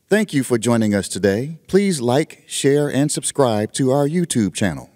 Thank you for joining us today. Please like, share, and subscribe to our YouTube channel.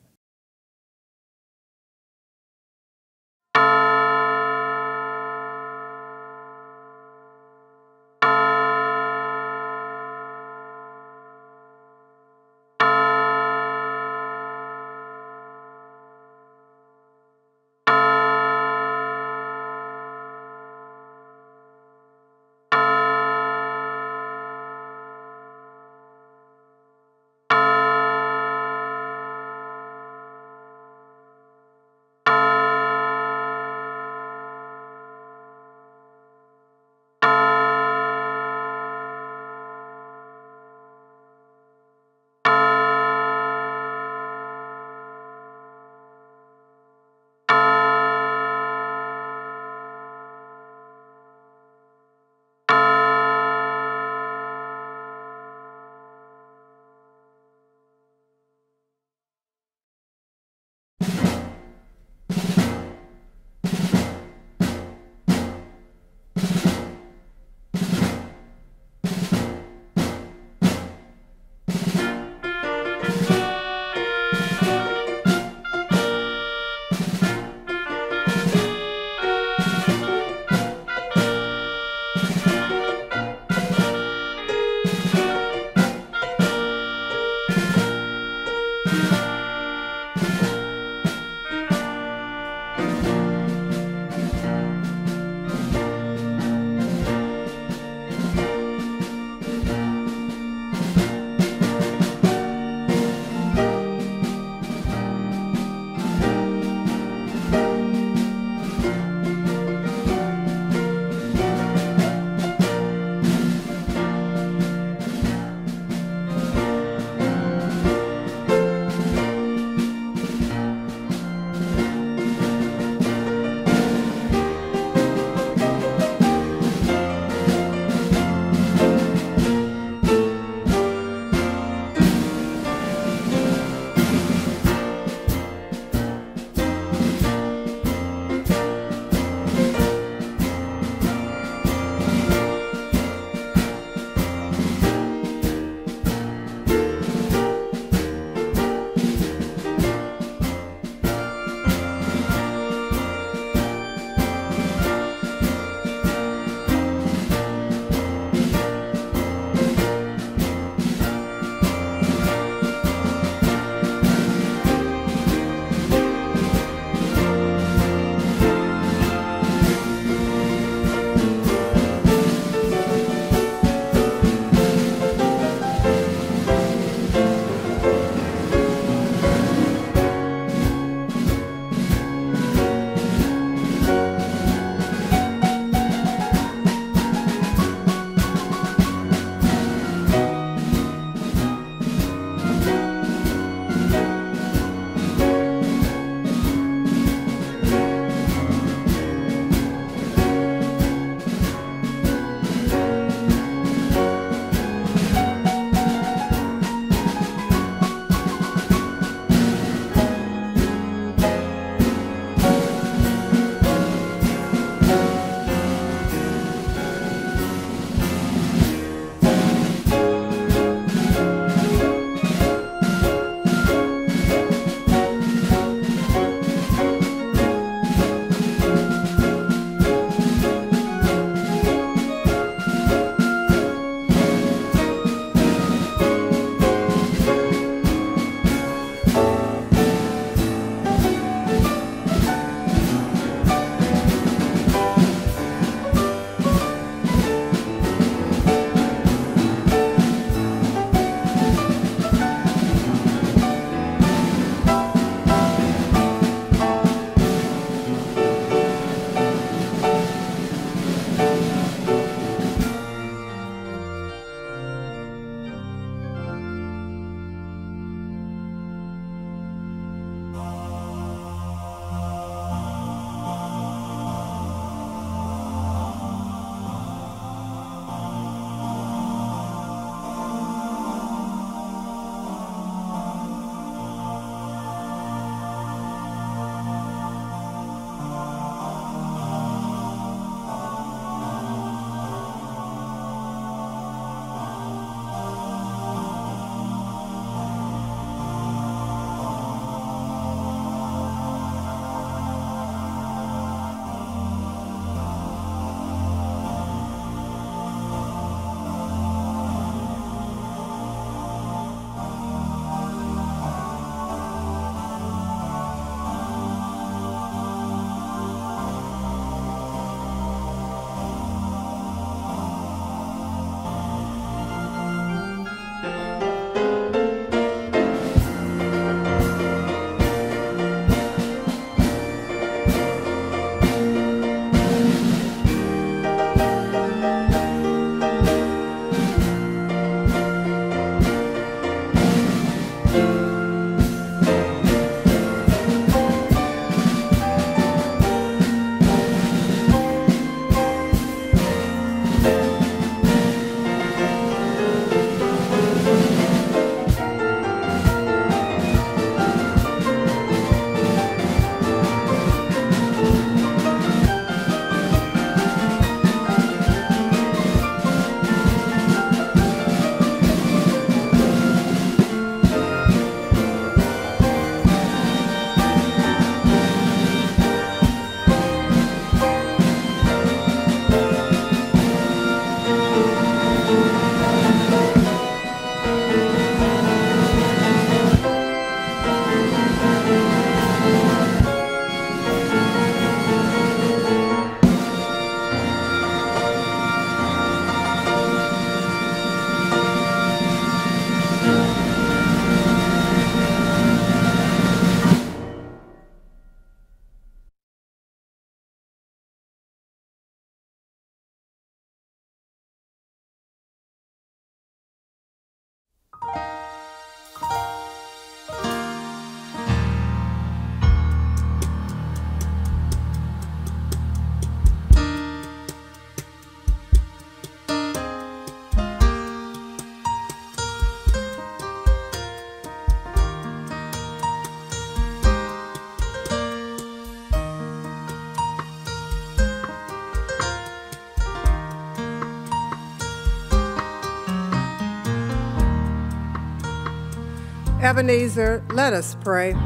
Ebenezer, let us pray.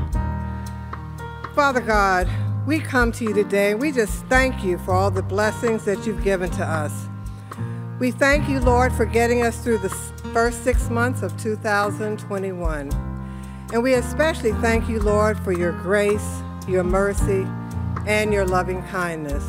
Father God, we come to you today and we just thank you for all the blessings that you've given to us. We thank you, Lord, for getting us through the first 6 months of 2021. And we especially thank you, Lord, for your grace, your mercy, and your loving kindness.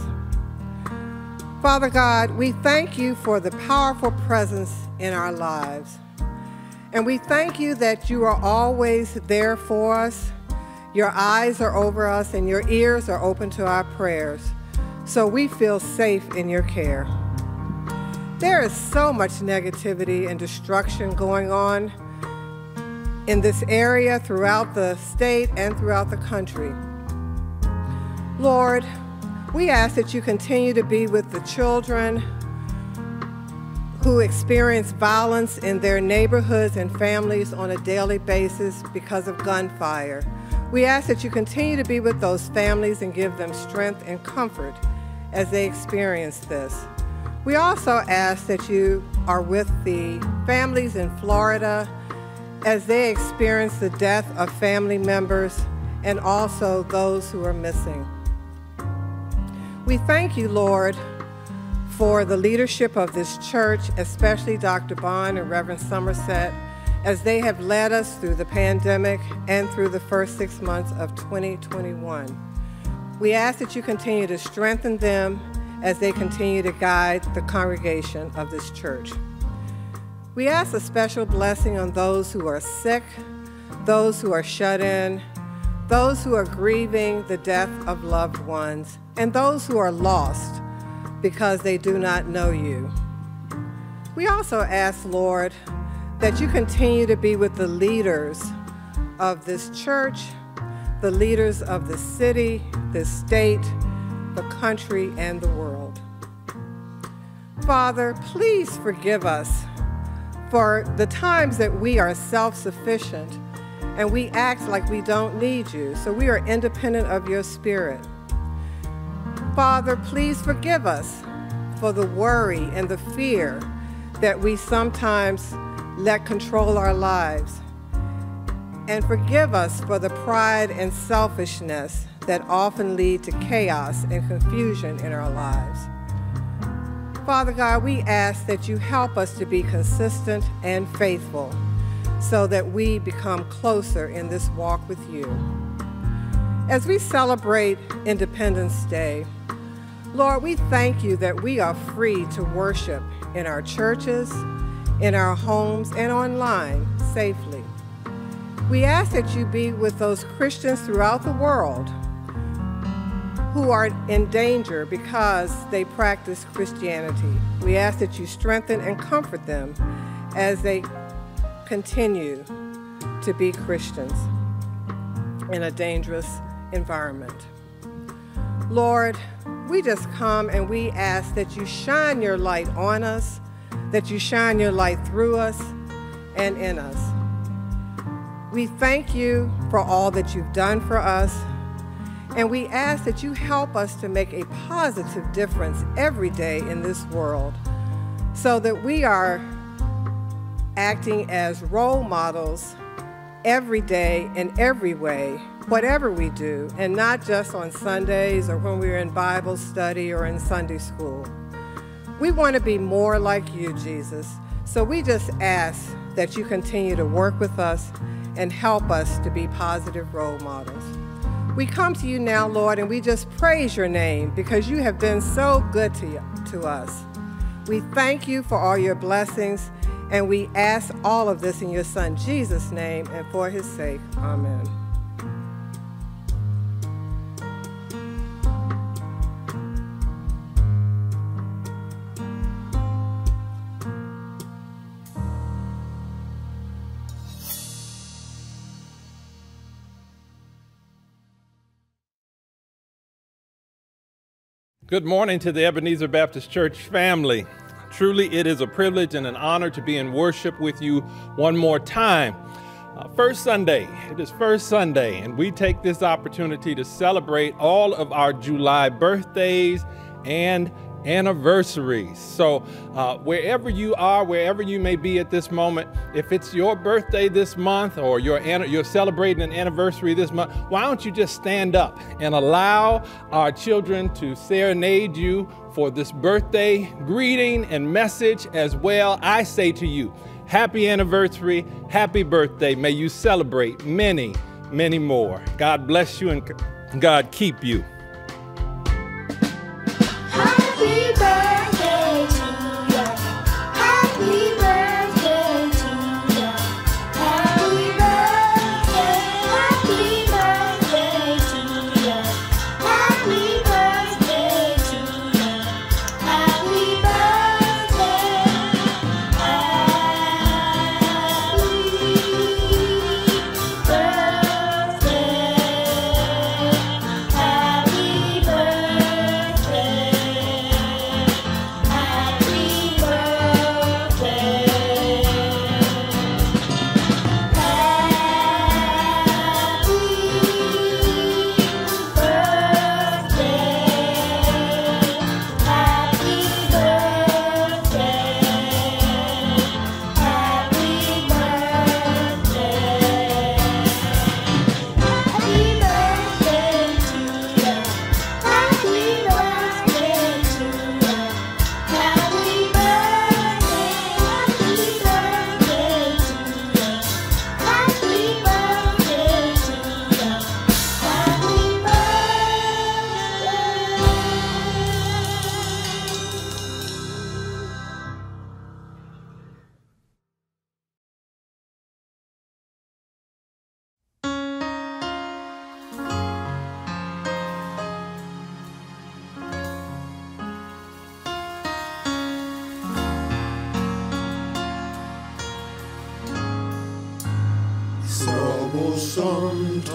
Father God, we thank you for the powerful presence in our lives. And we thank you that you are always there for us. Your eyes are over us and your ears are open to our prayers. So we feel safe in your care. There is so much negativity and destruction going on in this area, throughout the state and throughout the country. Lord, we ask that you continue to be with the children who experience violence in their neighborhoods and families on a daily basis because of gunfire. We ask that you continue to be with those families and give them strength and comfort as they experience this. We also ask that you are with the families in Florida as they experience the death of family members and also those who are missing. We thank you, Lord, for the leadership of this church, especially Dr. Bond and Reverend Somerset, as they have led us through the pandemic and through the first 6 months of 2021. We ask that you continue to strengthen them as they continue to guide the congregation of this church. We ask a special blessing on those who are sick, those who are shut in, those who are grieving the death of loved ones, and those who are lost because they do not know you. We also ask, Lord, that you continue to be with the leaders of this church, the leaders of the city, the state, the country, and the world. Father, please forgive us for the times that we are self-sufficient and we act like we don't need you, so we are independent of your spirit. Father, please forgive us for the worry and the fear that we sometimes let control our lives. And forgive us for the pride and selfishness that often lead to chaos and confusion in our lives. Father God, we ask that you help us to be consistent and faithful so that we become closer in this walk with you. As we celebrate Independence Day, Lord, we thank you that we are free to worship in our churches, in our homes, and online safely. We ask that you be with those Christians throughout the world who are in danger because they practice Christianity. We ask that you strengthen and comfort them as they continue to be Christians in a dangerous environment. Lord, we just come and we ask that you shine your light on us, that you shine your light through us and in us. We thank you for all that you've done for us, and we ask that you help us to make a positive difference every day in this world so that we are acting as role models every day in every way, whatever we do, and not just on Sundays or when we're in Bible study or in Sunday school. We want to be more like you, Jesus, so we just ask that you continue to work with us and help us to be positive role models. We come to you now, Lord, and we just praise your name because you have been so good to us. We thank you for all your blessings, and we ask all of this in your Son, Jesus' name, and for his sake. Amen. Good morning to the Ebenezer Baptist Church family. Truly, it is a privilege and an honor to be in worship with you one more time. First Sunday, it is First Sunday, and we take this opportunity to celebrate all of our July birthdays and anniversaries. So wherever you are, wherever you may be at this moment, if it's your birthday this month or you're celebrating an anniversary this month, why don't you just stand up and allow our children to serenade you for this birthday greeting and message as well. I say to you, happy anniversary, happy birthday. May you celebrate many, many more. God bless you and God keep you. Happy birthday to you. Happy birthday to you. Happy birthday. Happy birthday to you. Happy birthday to you. Happy birthday. Sometimes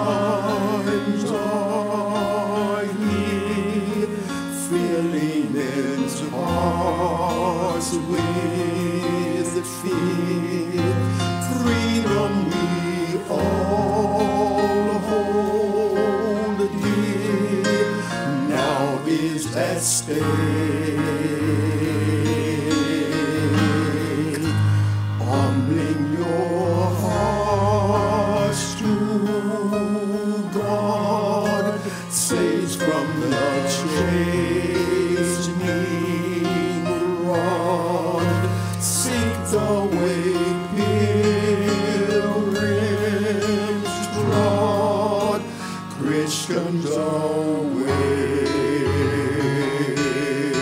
are ye filling its hearts with fear. Freedom we all hold dear. Now is at stake. Humbling your hearts to God, saves from the chastening rod. Seek the way pilgrims trod, Christians away.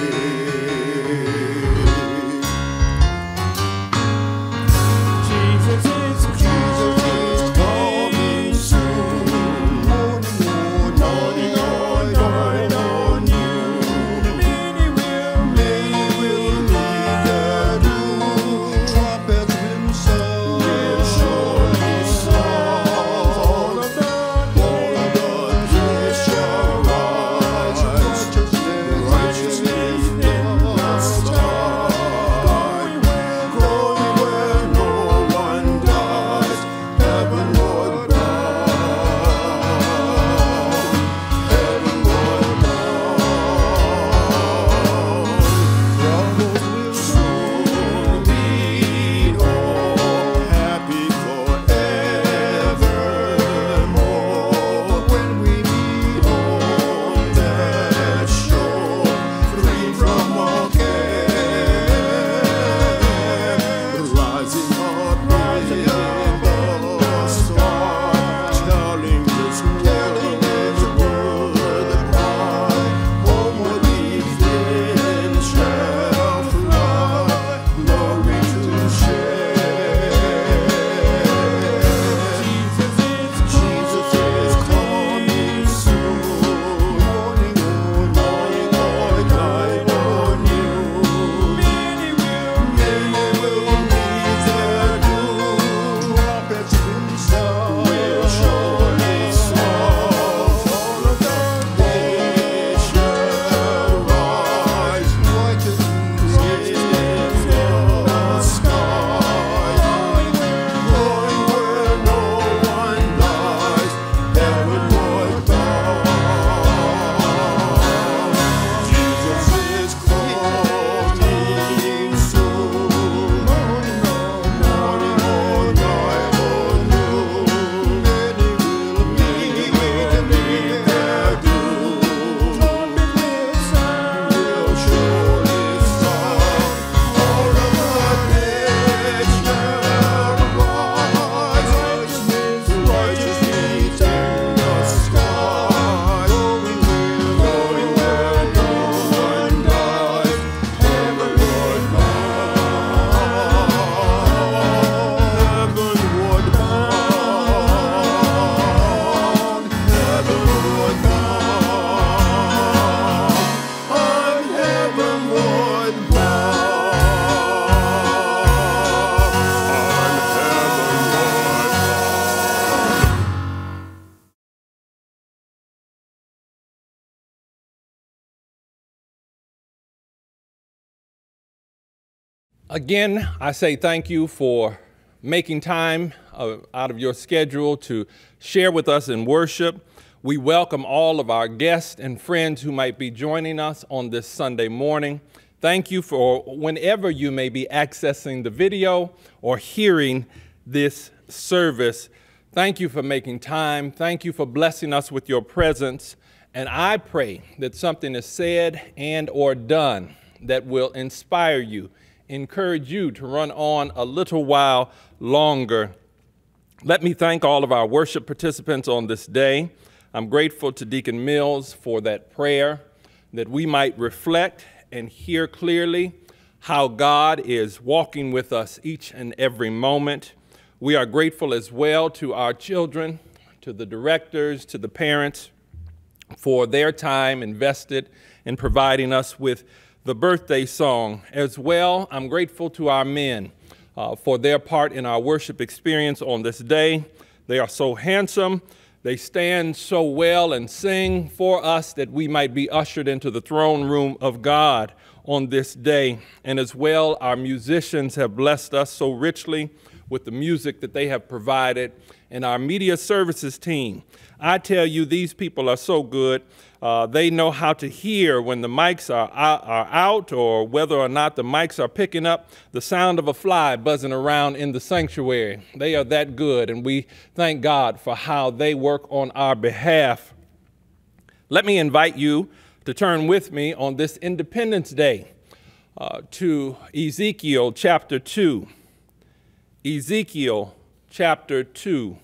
Again, I say thank you for making time out of your schedule to share with us in worship. We welcome all of our guests and friends who might be joining us on this Sunday morning. Thank you for whenever you may be accessing the video or hearing this service. Thank you for making time. Thank you for blessing us with your presence. And I pray that something is said and or done that will inspire you, encourage you to run on a little while longer. Let me thank all of our worship participants on this day. I'm grateful to Deacon Mills for that prayer, that we might reflect and hear clearly how God is walking with us each and every moment. We are grateful as well to our children, to the directors, to the parents for their time invested in providing us with the birthday song. As well, I'm grateful to our men for their part in our worship experience on this day. They are so handsome. They stand so well and sing for us that we might be ushered into the throne room of God on this day. And as well, our musicians have blessed us so richly with the music that they have provided, and our media services team. I tell you, these people are so good. They know how to hear when the mics are out or whether or not the mics are picking up the sound of a fly buzzing around in the sanctuary. They are that good, and we thank God for how they work on our behalf. Let me invite you to turn with me on this Independence Day to Ezekiel chapter 2. Ezekiel chapter 2.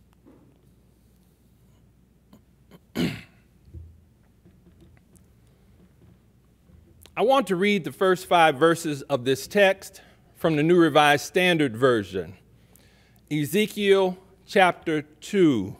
I want to read the first 5 verses of this text from the New Revised Standard Version. Ezekiel chapter 2.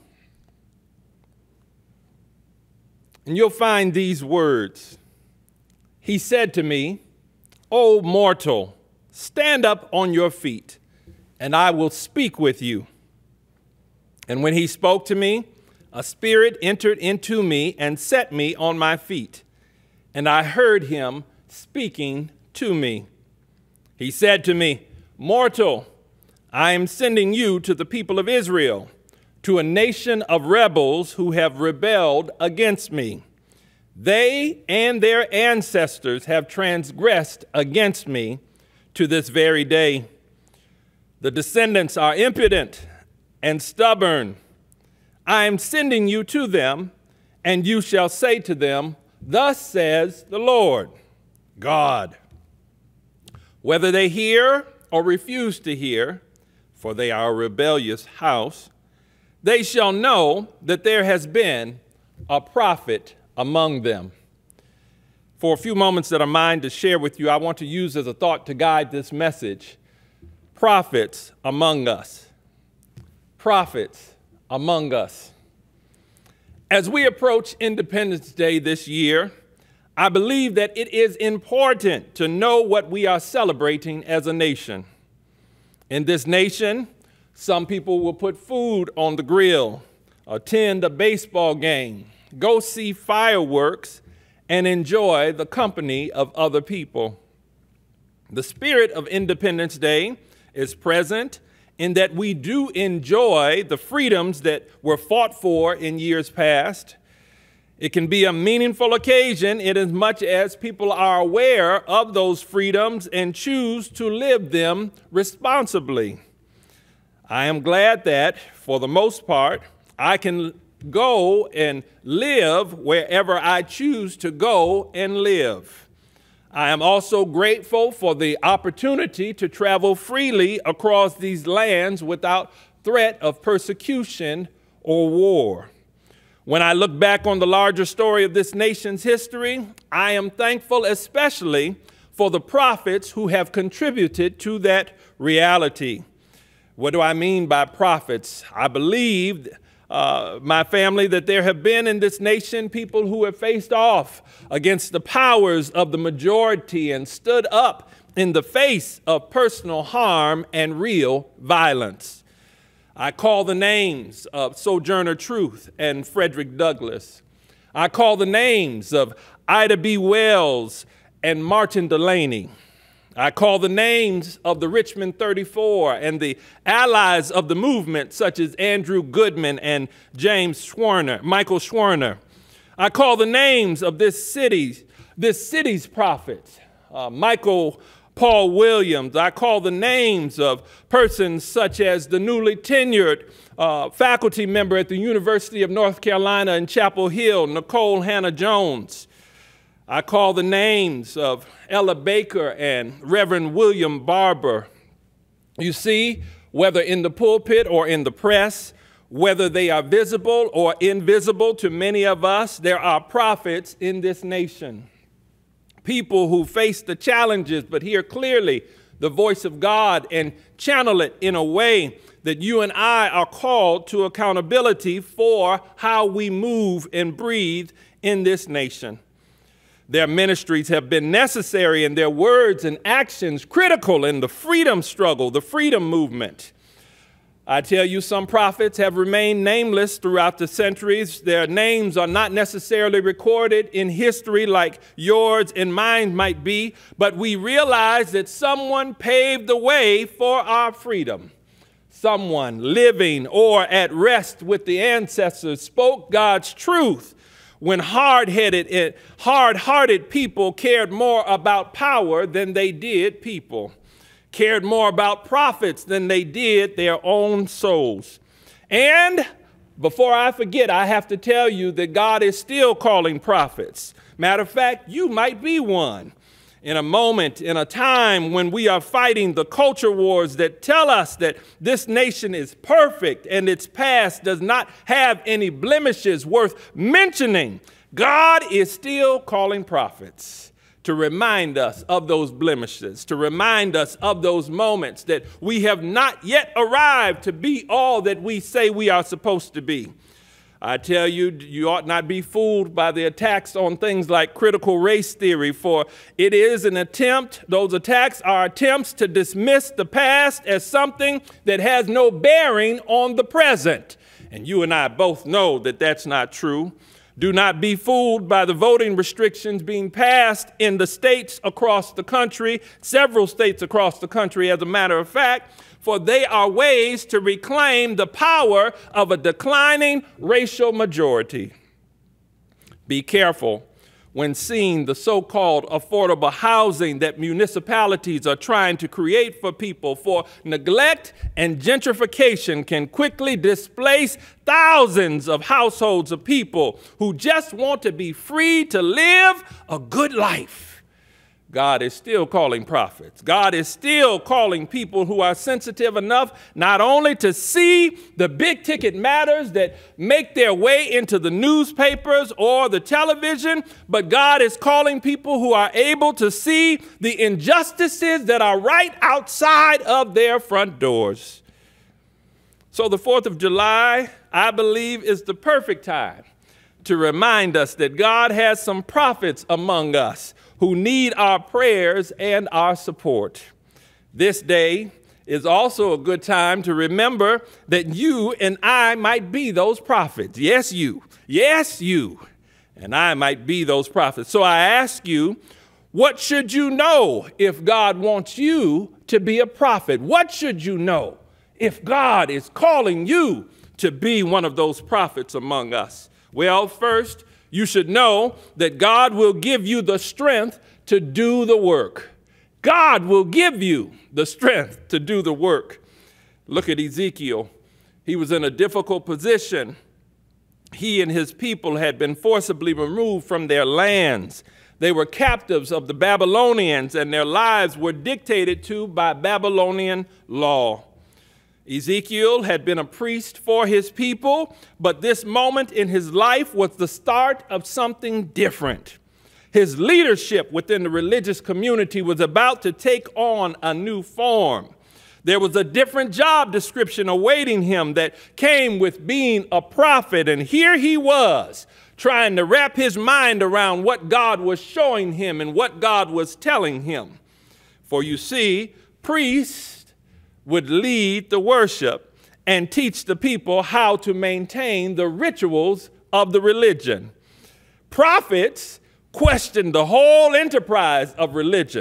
And you'll find these words. He said to me, O mortal, stand up on your feet, and I will speak with you. And when he spoke to me, a spirit entered into me and set me on my feet. And I heard him speaking to me. He said to me, Mortal, I am sending you to the people of Israel, to a nation of rebels who have rebelled against me. They and their ancestors have transgressed against me to this very day. The descendants are impudent and stubborn. I am sending you to them, and you shall say to them, Thus says the Lord God. Whether they hear or refuse to hear, for they are a rebellious house, they shall know that there has been a prophet among them. For a few moments that are mine to share with you, I want to use as a thought to guide this message. Prophets among us. Prophets among us. As we approach Independence Day this year, I believe that it is important to know what we are celebrating as a nation. In this nation, some people will put food on the grill, attend a baseball game, go see fireworks, and enjoy the company of other people. The spirit of Independence Day is present in that we do enjoy the freedoms that were fought for in years past. It can be a meaningful occasion in as much as people are aware of those freedoms and choose to live them responsibly. I am glad that, for the most part, I can go and live wherever I choose to go and live. I am also grateful for the opportunity to travel freely across these lands without threat of persecution or war. When I look back on the larger story of this nation's history, I am thankful especially for the prophets who have contributed to that reality. What do I mean by prophets? I believe, my family, that there have been in this nation people who have faced off against the powers of the majority and stood up in the face of personal harm and real violence. I call the names of Sojourner Truth and Frederick Douglass. I call the names of Ida B. Wells and Martin Delany. I call the names of the Richmond 34 and the allies of the movement, such as Andrew Goodman and Michael Schwerner. I call the names of this city's prophets, Michael Paul Williams. I call the names of persons such as the newly tenured faculty member at the University of North Carolina in Chapel Hill, Nicole Hannah Jones. I call the names of Ella Baker and Reverend William Barber. You see, whether in the pulpit or in the press, whether they are visible or invisible to many of us, there are prophets in this nation. People who face the challenges but hear clearly the voice of God and channel it in a way that you and I are called to accountability for how we move and breathe in this nation. Their ministries have been necessary and their words and actions critical in the freedom struggle, the freedom movement. I tell you, some prophets have remained nameless throughout the centuries. Their names are not necessarily recorded in history like yours and mine might be, but we realize that someone paved the way for our freedom. Someone living or at rest with the ancestors spoke God's truth when hard-hearted people cared more about power than they did people. Cared more about profits than they did their own souls. And before I forget, I have to tell you that God is still calling prophets. Matter of fact, you might be one. In a moment, in a time when we are fighting the culture wars that tell us that this nation is perfect and its past does not have any blemishes worth mentioning, God is still calling prophets to remind us of those blemishes, to remind us of those moments that we have not yet arrived to be all that we say we are supposed to be. I tell you, you ought not be fooled by the attacks on things like critical race theory, for it is an attempt, those attacks are attempts to dismiss the past as something that has no bearing on the present. And you and I both know that that's not true. Do not be fooled by the voting restrictions being passed in the states across the country, several states across the country, as a matter of fact, for they are ways to reclaim the power of a declining racial majority. Be careful when seeing the so-called affordable housing that municipalities are trying to create for people, for neglect and gentrification can quickly displace thousands of households of people who just want to be free to live a good life. God is still calling prophets. God is still calling people who are sensitive enough not only to see the big ticket matters that make their way into the newspapers or the television, but God is calling people who are able to see the injustices that are right outside of their front doors. So the 4th of July, I believe, is the perfect time to remind us that God has some prophets among us who need our prayers and our support. This day is also a good time to remember that you and I might be those prophets. Yes, you. Yes, you. And I might be those prophets. So I ask you, what should you know if God wants you to be a prophet? What should you know if God is calling you to be one of those prophets among us? Well, first, you should know that God will give you the strength to do the work. God will give you the strength to do the work. Look at Ezekiel. He was in a difficult position. He and his people had been forcibly removed from their lands. They were captives of the Babylonians, and their lives were dictated to by Babylonian law. Ezekiel had been a priest for his people, but this moment in his life was the start of something different. His leadership within the religious community was about to take on a new form. There was a different job description awaiting him that came with being a prophet, and here he was, trying to wrap his mind around what God was showing him and what God was telling him. For you see, priests would lead the worship and teach the people how to maintain the rituals of the religion. Prophets questioned the whole enterprise of religion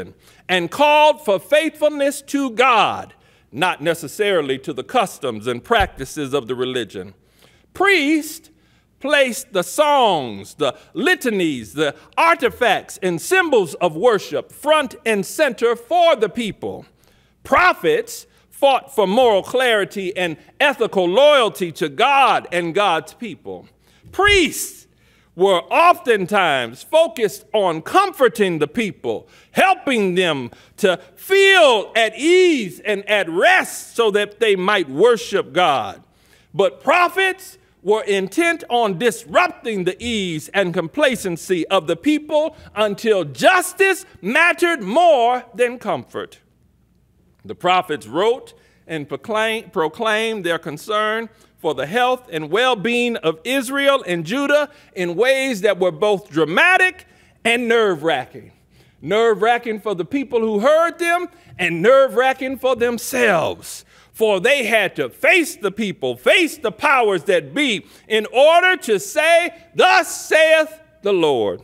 and called for faithfulness to God, not necessarily to the customs and practices of the religion. Priests placed the songs, the litanies, the artifacts, and symbols of worship front and center for the people. Prophets fought for moral clarity and ethical loyalty to God and God's people. Priests were oftentimes focused on comforting the people, helping them to feel at ease and at rest so that they might worship God. But prophets were intent on disrupting the ease and complacency of the people until justice mattered more than comfort. The prophets wrote and proclaimed their concern for the health and well-being of Israel and Judah in ways that were both dramatic and nerve-wracking. Nerve-wracking for the people who heard them and nerve-wracking for themselves. For they had to face the people, face the powers that be, in order to say, "Thus saith the Lord."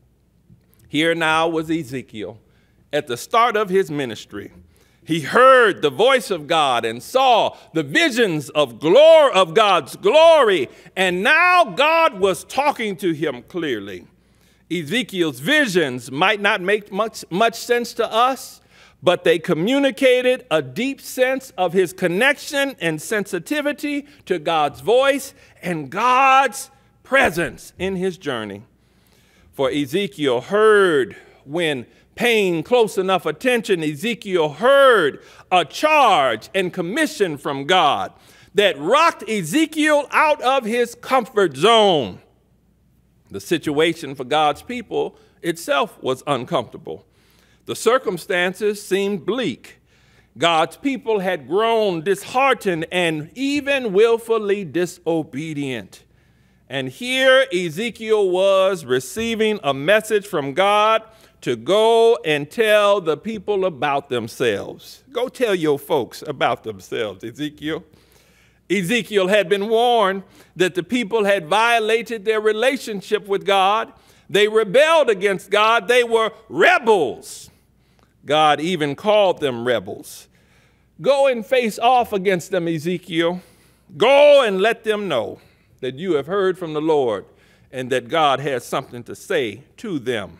Here now was Ezekiel at the start of his ministry. He heard the voice of God and saw the visions of God's glory, and now God was talking to him clearly. Ezekiel's visions might not make much sense to us, but they communicated a deep sense of his connection and sensitivity to God's voice and God's presence in his journey. For Ezekiel heard when paying close enough attention, Ezekiel heard a charge and commission from God that rocked Ezekiel out of his comfort zone. The situation for God's people itself was uncomfortable. The circumstances seemed bleak. God's people had grown disheartened and even willfully disobedient. And here Ezekiel was receiving a message from God to go and tell the people about themselves. Go tell your folks about themselves, Ezekiel. Ezekiel had been warned that the people had violated their relationship with God. They rebelled against God. They were rebels. God even called them rebels. Go and face off against them, Ezekiel. Go and let them know that you have heard from the Lord and that God has something to say to them.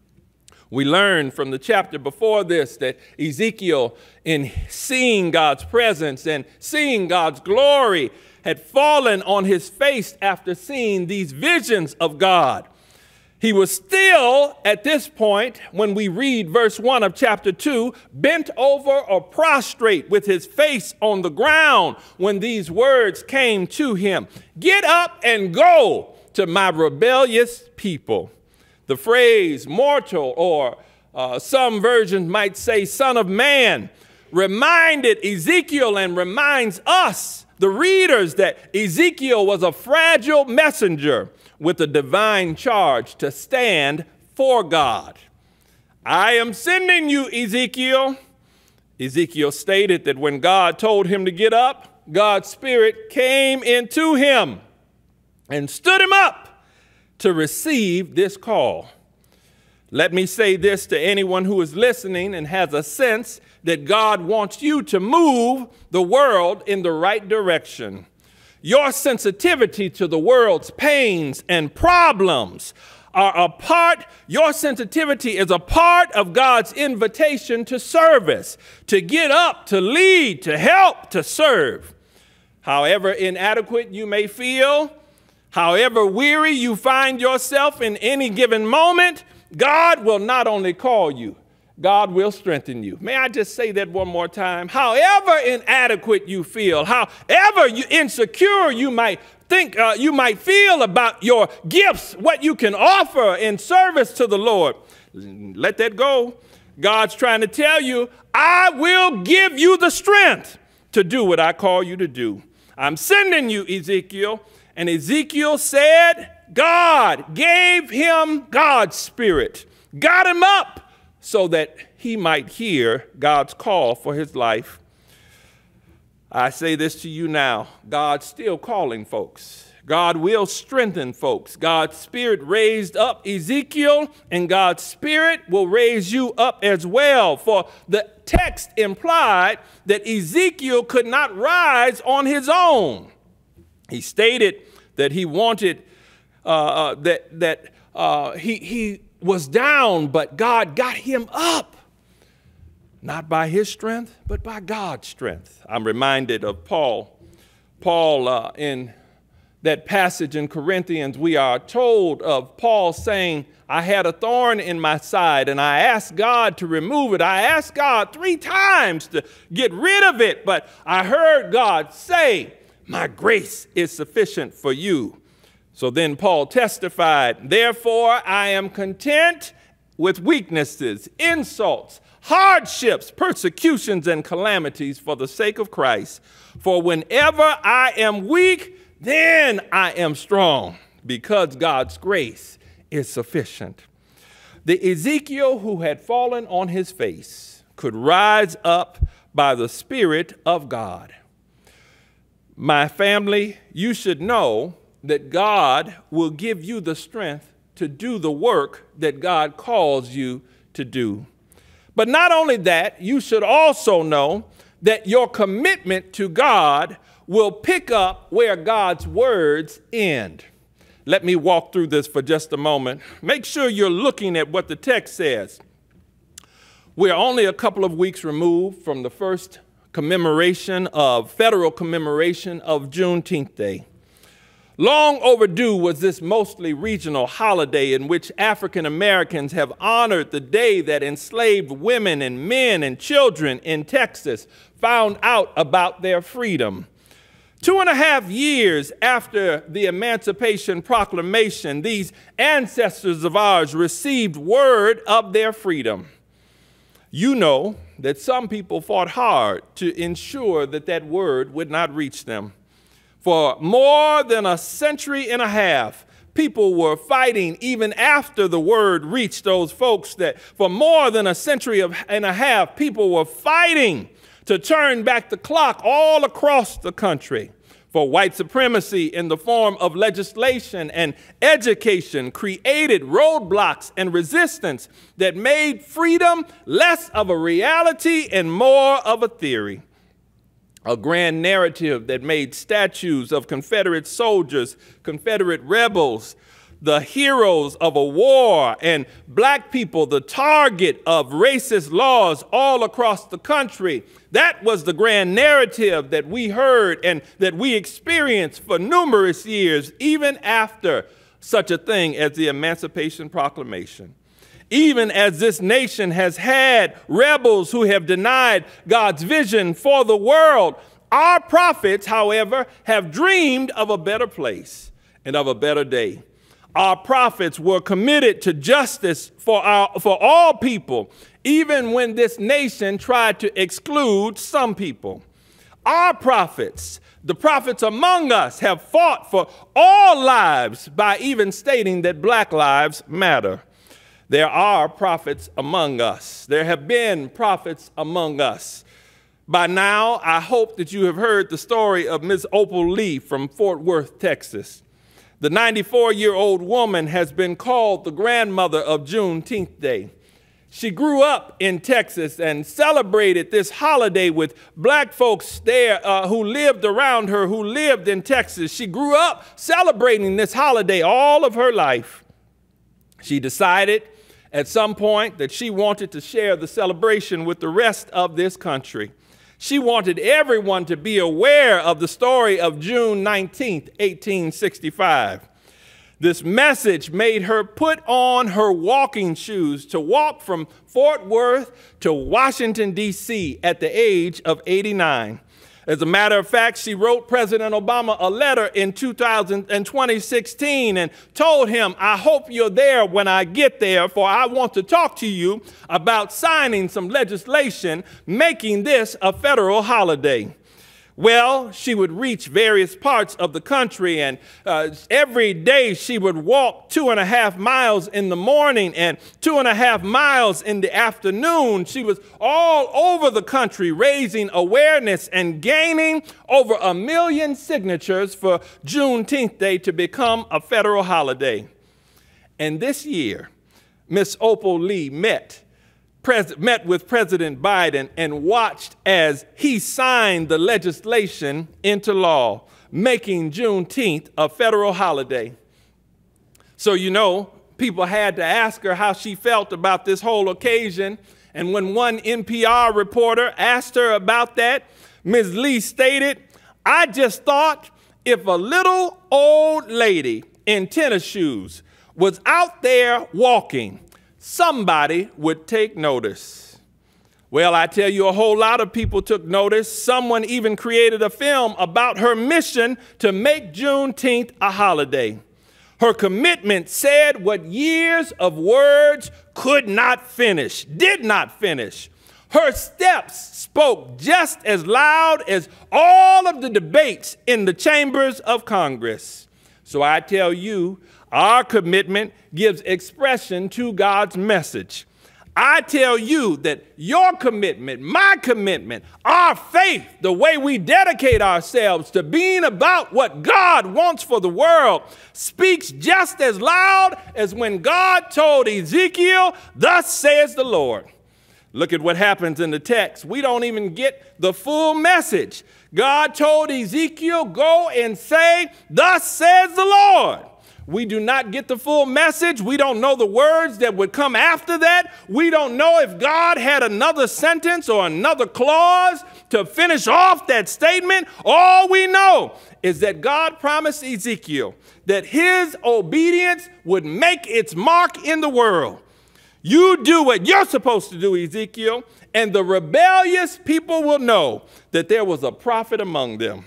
We learned from the chapter before this that Ezekiel, in seeing God's presence and seeing God's glory, had fallen on his face after seeing these visions of God. He was still, at this point, when we read verse 1 of chapter 2, bent over or prostrate with his face on the ground when these words came to him. "Get up and go to my rebellious people." The phrase mortal, or some versions might say son of man, reminded Ezekiel and reminds us, the readers, that Ezekiel was a fragile messenger with a divine charge to stand for God. "I am sending you, Ezekiel." Ezekiel stated that when God told him to get up, God's Spirit came into him and stood him up to receive this call. Let me say this to anyone who is listening and has a sense that God wants you to move the world in the right direction. Your sensitivity to the world's pains and problems your sensitivity is a part of God's invitation to service, to get up, to lead, to help, to serve. However inadequate you may feel, however weary you find yourself in any given moment, God will not only call you, God will strengthen you. May I just say that one more time? However inadequate you feel, however insecure you might think, you might feel about your gifts, what you can offer in service to the Lord, let that go. God's trying to tell you, I will give you the strength to do what I call you to do. I'm sending you, Ezekiel. And Ezekiel said, God gave him God's Spirit, got him up so that he might hear God's call for his life. I say this to you now, God's still calling folks. God will strengthen folks. God's Spirit raised up Ezekiel, and God's Spirit will raise you up as well. For the text implied that Ezekiel could not rise on his own. He stated that he wanted, he was down, but God got him up. Not by his strength, but by God's strength. I'm reminded of Paul. In that passage in Corinthians, we are told of Paul saying, I had a thorn in my side and I asked God to remove it. I asked God 3 times to get rid of it, but I heard God say, my grace is sufficient for you. So then Paul testified, therefore I am content with weaknesses, insults, hardships, persecutions, and calamities for the sake of Christ. For whenever I am weak, then I am strong, because God's grace is sufficient. The Ezekiel who had fallen on his face could rise up by the Spirit of God. My family, you should know that God will give you the strength to do the work that God calls you to do. But not only that, you should also know that your commitment to God will pick up where God's words end. Let me walk through this for just a moment. Make sure you're looking at what the text says. We're only a couple of weeks removed from the first federal commemoration of Juneteenth Day. Long overdue was this mostly regional holiday in which African Americans have honored the day that enslaved women and men and children in Texas found out about their freedom. 2.5 years after the Emancipation Proclamation, these ancestors of ours received word of their freedom. You know that some people fought hard to ensure that that word would not reach them. For more than a century and a half, people were fighting even after the word reached those folks. That for more than a century and a half, people were fighting to turn back the clock all across the country. For white supremacy in the form of legislation and education created roadblocks and resistance that made freedom less of a reality and more of a theory. A grand narrative that made statues of Confederate soldiers, Confederate rebels, the heroes of a war, and black people the target of racist laws all across the country. That was the grand narrative that we heard and that we experienced for numerous years, even after such a thing as the Emancipation Proclamation. Even as this nation has had rebels who have denied God's vision for the world, our prophets, however, have dreamed of a better place and of a better day. Our prophets were committed to justice for all people, even when this nation tried to exclude some people. Our prophets, the prophets among us, have fought for all lives by even stating that black lives matter. There are prophets among us. There have been prophets among us. By now, I hope that you have heard the story of Ms. Opal Lee from Fort Worth, Texas. The 94-year-old woman has been called the grandmother of Juneteenth Day. She grew up in Texas and celebrated this holiday with black folks there who lived around her, who lived in Texas. She grew up celebrating this holiday all of her life. She decided at some point that she wanted to share the celebration with the rest of this country. She wanted everyone to be aware of the story of June 19th, 1865. This message made her put on her walking shoes to walk from Fort Worth to Washington, D.C. at the age of 89. As a matter of fact, she wrote President Obama a letter in 2016 and told him, I hope you're there when I get there, for I want to talk to you about signing some legislation making this a federal holiday. Well, she would reach various parts of the country, and every day she would walk 2.5 miles in the morning and 2.5 miles in the afternoon. She was all over the country raising awareness and gaining over 1 million signatures for Juneteenth Day to become a federal holiday. And this year, Miss Opal Lee met with President Biden and watched as he signed the legislation into law, making Juneteenth a federal holiday. So, you know, people had to ask her how she felt about this whole occasion. And when one NPR reporter asked her about that, Ms. Lee stated, "I just thought if a little old lady in tennis shoes was out there walking, somebody would take notice." Well, I tell you, a whole lot of people took notice. Someone even created a film about her mission to make Juneteenth a holiday. Her commitment said what years of words could not finish, did not finish. Her steps spoke just as loud as all of the debates in the chambers of Congress. So I tell you, our commitment gives expression to God's message. I tell you that your commitment, my commitment, our faith, the way we dedicate ourselves to being about what God wants for the world, speaks just as loud as when God told Ezekiel, "Thus says the Lord." Look at what happens in the text. We don't even get the full message. God told Ezekiel, "Go and say, 'Thus says the Lord.'" We do not get the full message. We don't know the words that would come after that. We don't know if God had another sentence or another clause to finish off that statement. All we know is that God promised Ezekiel that his obedience would make its mark in the world. You do what you're supposed to do, Ezekiel, and the rebellious people will know that there was a prophet among them.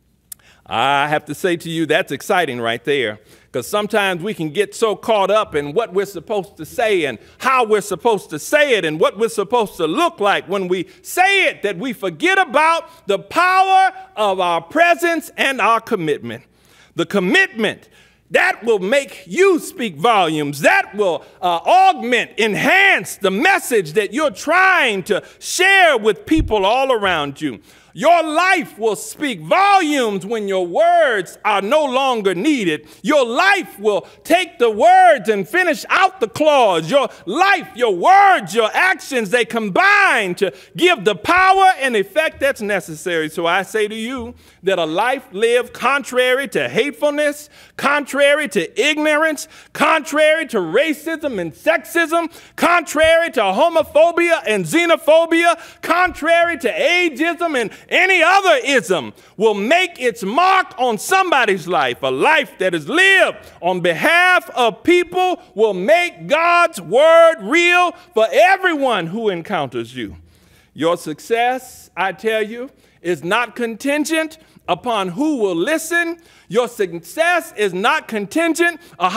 I have to say to you, that's exciting right there, because sometimes we can get so caught up in what we're supposed to say and how we're supposed to say it and what we're supposed to look like when we say it that we forget about the power of our presence and our commitment. The commitment that will make you speak volumes, that will augment, enhance the message that you're trying to share with people all around you. Your life will speak volumes when your words are no longer needed. Your life will take the words and finish out the clause. Your life, your words, your actions, they combine to give the power and effect that's necessary. So I say to you that a life lived contrary to hatefulness, contrary to ignorance, contrary to racism and sexism, contrary to homophobia and xenophobia, contrary to ageism and any other ism, will make its mark on somebody's life. A life that is lived on behalf of people will make God's word real for everyone who encounters you. Your success, I tell you, is not contingent upon who will listen. Your success is not contingent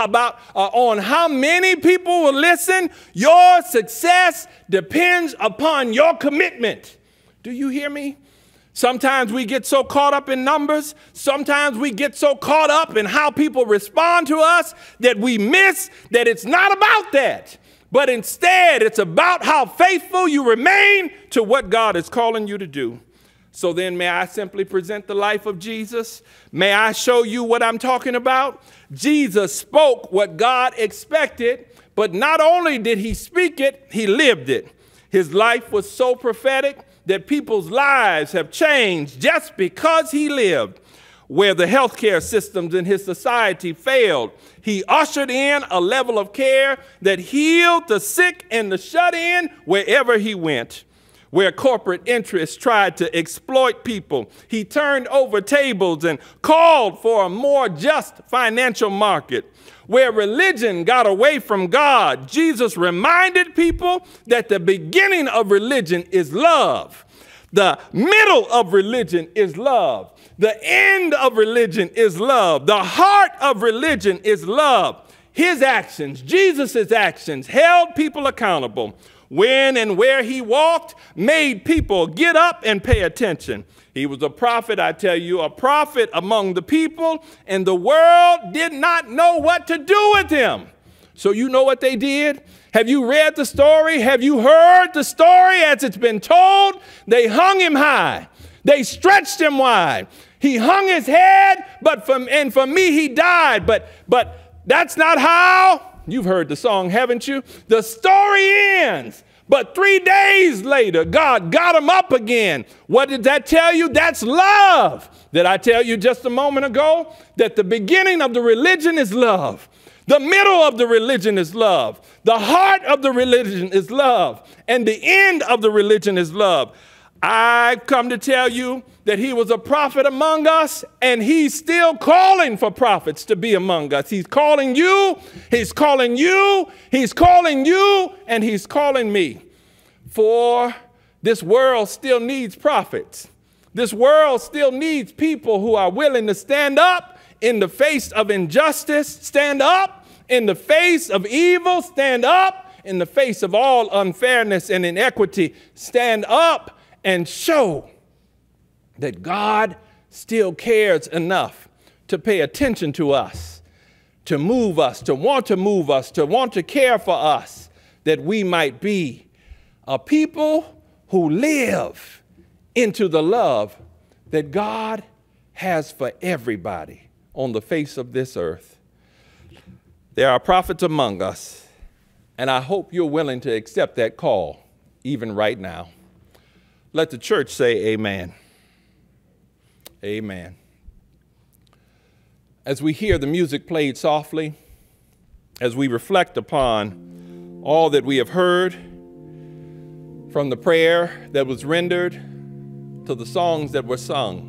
on how many people will listen. Your success depends upon your commitment. Do you hear me? Sometimes we get so caught up in numbers. Sometimes we get so caught up in how people respond to us that we miss that it's not about that. But instead, it's about how faithful you remain to what God is calling you to do. So then, may I simply present the life of Jesus? May I show you what I'm talking about? Jesus spoke what God expected, but not only did he speak it, he lived it. His life was so prophetic that people's lives have changed just because he lived. Where the healthcare systems in his society failed, he ushered in a level of care that healed the sick and the shut-in wherever he went. Where corporate interests tried to exploit people, he turned over tables and called for a more just financial market. Where religion got away from God, Jesus reminded people that the beginning of religion is love. The middle of religion is love. The end of religion is love. The heart of religion is love. His actions, Jesus' actions, held people accountable. when and where he walked made people get up and pay attention. He was a prophet, I tell you, a prophet among the people, and the world did not know what to do with him. So you know what they did? Have you read the story? Have you heard the story as it's been told? They hung him high. They stretched him wide. He hung his head, and for me he died. But that's not how. You've heard the song, haven't you? The story ends. But 3 days later, God got him up again. What did that tell you? That's love. Did I tell you just a moment ago that the beginning of the religion is love? The middle of the religion is love. The heart of the religion is love. And the end of the religion is love. I've come to tell you that he was a prophet among us, and he's still calling for prophets to be among us. He's calling you, he's calling you, he's calling you, and he's calling me. For this world still needs prophets. This world still needs people who are willing to stand up in the face of injustice, stand up in the face of evil, stand up in the face of all unfairness and inequity, stand up and show that God still cares enough to pay attention to us, to move us, to want to care for us, that we might be a people who live into the love that God has for everybody on the face of this earth. There are prophets among us, and I hope you're willing to accept that call, even right now. Let the church say amen. Amen. As we hear the music played softly, as we reflect upon all that we have heard, from the prayer that was rendered to the songs that were sung,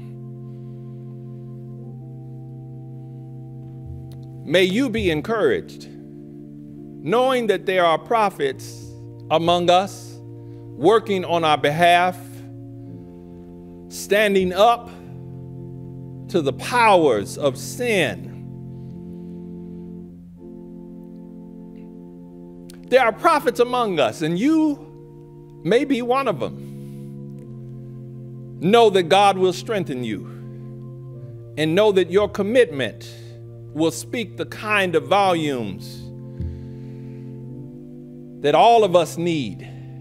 may you be encouraged, knowing that there are prophets among us, working on our behalf, standing up to the powers of sin. There are prophets among us, and you may be one of them. Know that God will strengthen you, and know that your commitment will speak the kind of volumes that all of us need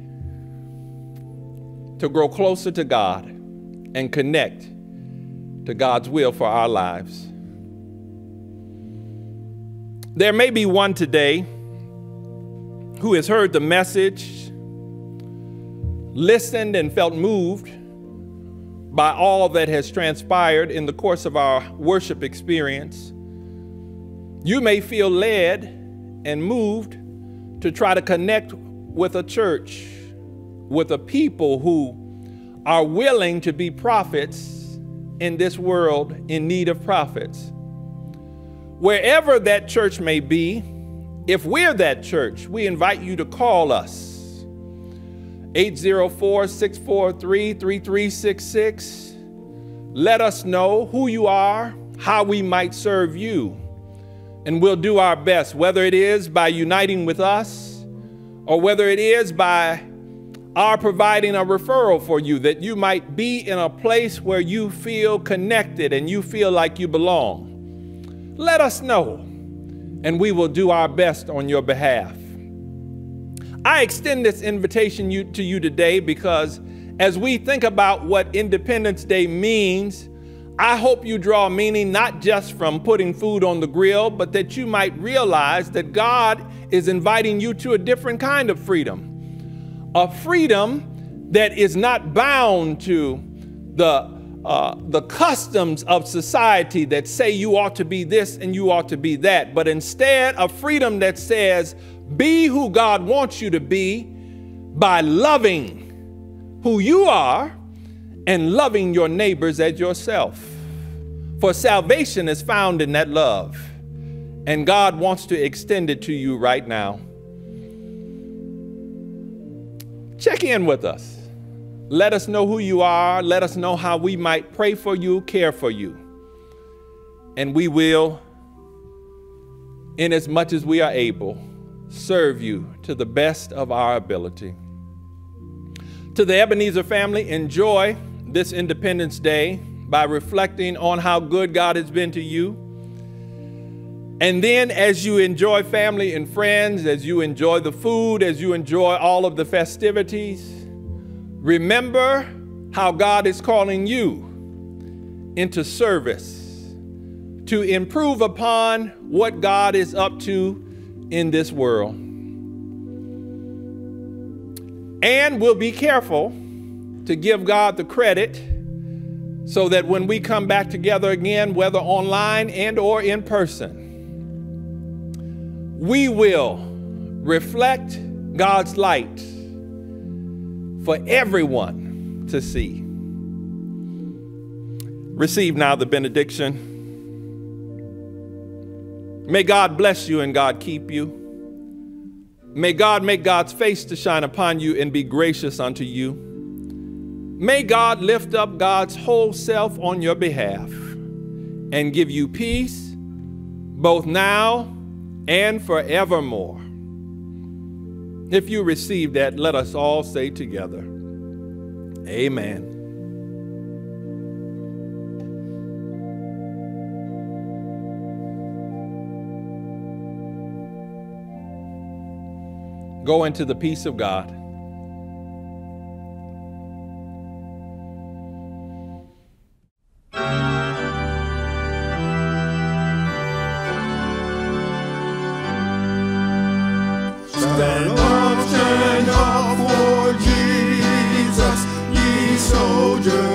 to grow closer to God and connect to God's will for our lives. There may be one today who has heard the message, listened and felt moved by all that has transpired in the course of our worship experience. You may feel led and moved to try to connect with a church, with a people who are willing to be prophets in this world in need of prophets. Wherever that church may be, if we're that church, we invite you to call us. 804-643-3366. Let us know who you are, how we might serve you, and we'll do our best, whether it is by uniting with us or whether it is by our providing a referral for you, that you might be in a place where you feel connected and you feel like you belong. Let us know, and we will do our best on your behalf. I extend this invitation to you today because as we think about what Independence Day means, I hope you draw meaning not just from putting food on the grill, but that you might realize that God is inviting you to a different kind of freedom. A freedom that is not bound to the customs of society that say you ought to be this and you ought to be that, but instead a freedom that says, be who God wants you to be by loving who you are and loving your neighbors as yourself. For salvation is found in that love, and God wants to extend it to you right now. Check in with us. Let us know who you are. Let us know how we might pray for you, care for you. And we will, in as much as we are able, serve you to the best of our ability. To the Ebenezer family, enjoy this Independence Day by reflecting on how good God has been to you. And then as you enjoy family and friends, as you enjoy the food, as you enjoy all of the festivities, remember how God is calling you into service to improve upon what God is up to in this world. And we'll be careful to give God the credit so that when we come back together again, whether online and or in person, we will reflect God's light for everyone to see. Receive now the benediction. May God bless you and God keep you. May God make God's face to shine upon you and be gracious unto you. May God lift up God's whole self on your behalf and give you peace both now and forevermore. If you receive that, let us all say together, amen. Go into the peace of God. Stand up for Jesus, ye soldiers.